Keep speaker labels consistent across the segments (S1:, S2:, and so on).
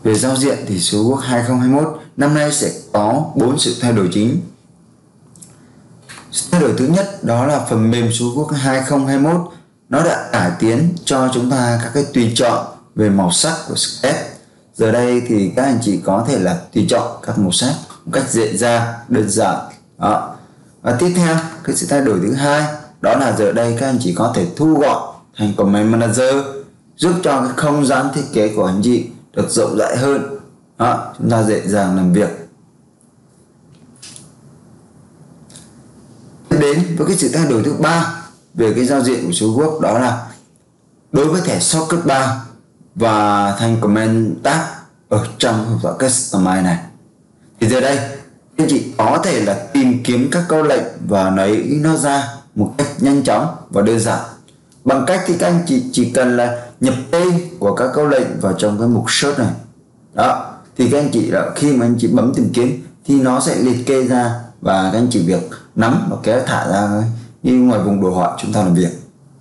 S1: về giao diện thì số Work 2021 năm nay sẽ có 4 sự thay đổi chính. Sự thay đổi thứ nhất đó là phần mềm số Work 2021 nó đã cải tiến cho chúng ta các cái tùy chọn về màu sắc của sketch. Giờ đây thì các anh chị có thể là tùy chọn các màu sắc một cách dễ dàng, đơn giản. Đó. Và tiếp theo, cái sự thay đổi thứ hai đó là giờ đây các anh chị có thể thu gọn thành Comment Manager, giúp cho cái không gian thiết kế của anh chị được rộng rãi hơn. Đó. Chúng ta dễ dàng làm việc. Đến với cái sự thay đổi thứ ba về cái giao diện của số Work đó là đối với thẻ Shortcut Bar và thành Comment Tab ở trong hộp thoại Customize này, thì giờ đây anh chị có thể là tìm kiếm các câu lệnh và lấy nó ra một cách nhanh chóng và đơn giản. Bằng cách thì các anh chị chỉ cần là nhập tên của các câu lệnh vào trong cái mục search này. Đó, thì các anh chị là khi mà anh chị bấm tìm kiếm thì nó sẽ liệt kê ra và các anh chị việc nắm và kéo thả ra như ngoài vùng đồ họa chúng ta làm việc.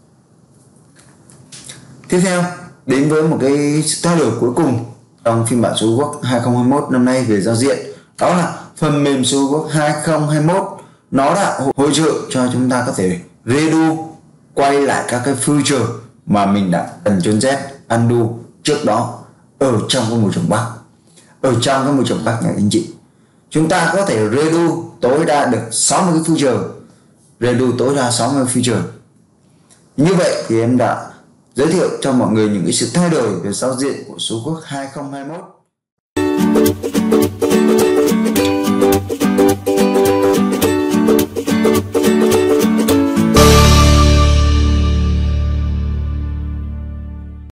S1: Tiếp theo đến với một cái thay đổi cuối cùng trong phiên bản số Work 2021 năm nay về giao diện, đó là phần mềm số Work 2021 nó đã hỗ trợ cho chúng ta có thể redo, quay lại các cái feature mà mình đã Ctrl+Z undo trước đó ở trong cái môi trường Bắc. Ở trong cái môi trường Bắc này anh chị, chúng ta có thể redo tối đa được 60 cái feature, redo tối đa 60 feature. Như vậy thì em đã giới thiệu cho mọi người những cái sự thay đổi về giao diện của số Work 2021.